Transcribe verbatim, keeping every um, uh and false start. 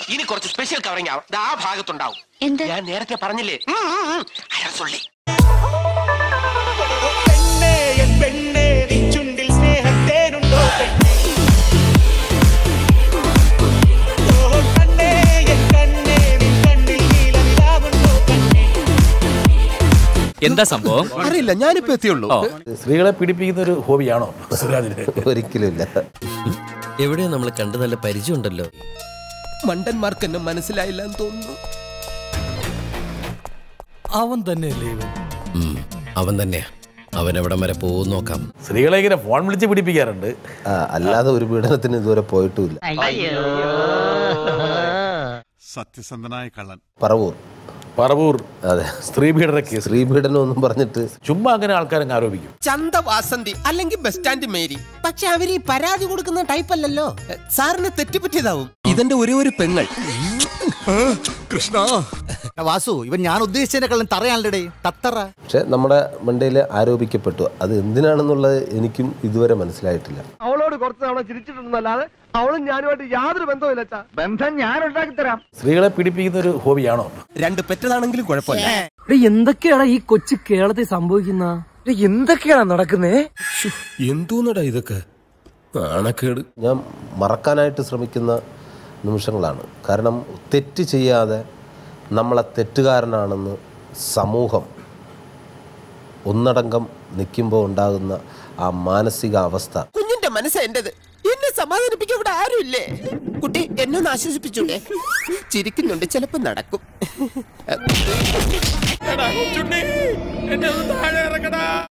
ഇനി കുറച്ച് special covering ആവും. ആ ഭാഗത്തുണ്ടാവും. ഞാൻ നേരത്തെ പറഞ്ഞില്ലേ, അയാൾ സൊള്ളി. എന്താ സംഭവം അറിയില്ല, ഞാനിപ്പോ എത്തിയുള്ളൂ. സ്ത്രീകളെ പീഡിപ്പിക്കുന്ന ഒരു ഹോബിയാണോ സുരാജിന്? ഒരിക്കലും ഇല്ല. എവിടെയോ നമ്മൾ കണ്ട് നല്ല പരിചയം ഉണ്ടല്ലോ. മണ്ടന്മാർക്ക് എന്നെ മനസ്സിലായില്ല എന്ന് തോന്നുന്നു. അവൻ തന്നെയല്ലേ ഇവൻ? അവൻ തന്നെയാ. അവൻ എവിടം വരെ പോകും നോക്കാം. സ്ത്രീകളെ ഇങ്ങനെ ഫോൺ വിളിച്ച് പീഡിപ്പിക്കാറുണ്ട്. അല്ലാതെ ഒരു പീഡനത്തിന് ഇതുവരെ പോയിട്ടുമില്ല. സത്യസന്ധനായ കള്ളൻ പറവൂർ പറവൂർ അതെ, സ്ത്രീ പീഡന കേസ്. സ്ത്രീ പീഡനം ഒന്നും പറഞ്ഞിട്ട് ചുമ്മാ അങ്ങനെ ആൾക്കാരങ്ങ് ആരോപിക്കും. ചന്ത വാസന്തി അല്ലെങ്കിൽ ബസ് സ്റ്റാൻഡ് മേരി. പക്ഷെ അവര് ഈ പരാതി കൊടുക്കുന്ന ടൈപ്പ് അല്ലല്ലോ. സാറിന് തെറ്റുപറ്റിയതാവും. ഇതെന്റെ ഒരേ ഒരു പെങ്ങൾ. കൃഷ്ണ വാസു, ഇവൻ ഞാൻ ഉദ്ദേശിച്ചതിനെക്കാളും തറയാണല്ലേ തത്തറ. പക്ഷെ നമ്മുടെ മണ്ടയിൽ ആരോപിക്കപ്പെട്ടു. അത് എന്തിനാണെന്നുള്ളത് എനിക്കും ഇതുവരെ മനസ്സിലായിട്ടില്ല. അവളോട് കുറച്ച് തവണ ചിരിച്ചിട്ടുണ്ടെന്നല്ലാതെ അവളും ഞാനുമായിട്ട് യാതൊരു ബന്ധവുമില്ല. ബന്ധം ഞാൻ ഉണ്ടാക്കി തരാം. സ്ത്രീകളെ പീഡിപ്പിക്കുന്ന ഒരു ഹോബിയാണോ? രണ്ട് പെറ്റതാണെങ്കിലും കുഴപ്പമില്ല. എന്തൊക്കെയാണ് ഈ കൊച്ചു കേരളത്തിൽ സംഭവിക്കുന്ന? എന്തൊക്കെയാണ് നടക്കുന്നേ? എന്തോന്നടാ ഇതൊക്കെ? നാണക്കേട്. ഞാൻ മറക്കാനായിട്ട് ശ്രമിക്കുന്ന നിമിഷങ്ങളാണ്. കാരണം തെറ്റ് ചെയ്യാതെ നമ്മളെ തെറ്റുകാരനാണെന്ന് സമൂഹം ഒന്നടങ്കം നിൽക്കുമ്പോൾ ഉണ്ടാകുന്ന ആ മാനസിക അവസ്ഥ. കുഞ്ഞിന്റെ മനസ്സ് എന്റേത്. എന്നെ സമാധാനിപ്പിക്കാൻ ഇവിടെ ആരുമില്ലേ? കുട്ടി എന്നെ ഒന്ന് ആശ്വസിപ്പിച്ചൂടെ? ചിരിക്കുന്നുണ്ട്, ചിലപ്പോ നടക്കും.